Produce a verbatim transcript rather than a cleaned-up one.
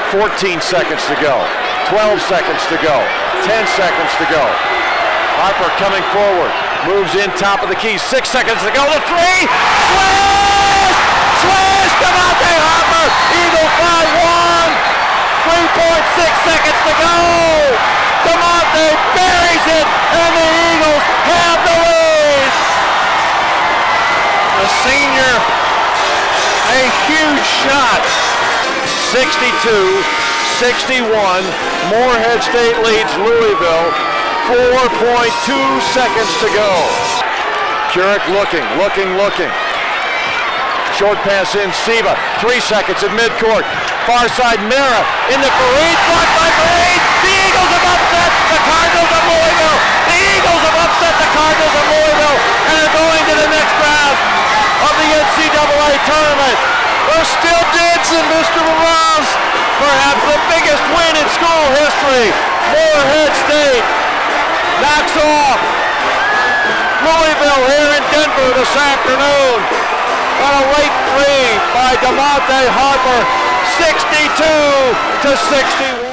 fourteen seconds to go. twelve seconds to go. ten seconds to go. Harper coming forward. Moves in top of the key. Six seconds to go. The three. Swish! Swish! Devontae Harper. Eagles by one. three point six seconds to go. Devontae buries it, and the Eagles have the lead. The senior, a huge shot. sixty-two sixty-one. Morehead State leads Louisville. four point two seconds to go. Curick looking, looking, looking. Short pass in, Siva. Three seconds at midcourt. Far side, Mraz in the Fareed, blocked by Fareed. The Eagles have upset the Cardinals of Louisville. The Eagles have upset the Cardinals of Louisville and are going to the next round of the N C double A tournament. We're still dancing, Mister Mraz. Perhaps the biggest win in school history. Morehead State knocks off Louisville here in Denver this afternoon on a late three by Devontae Harper, sixty-two to sixty-one.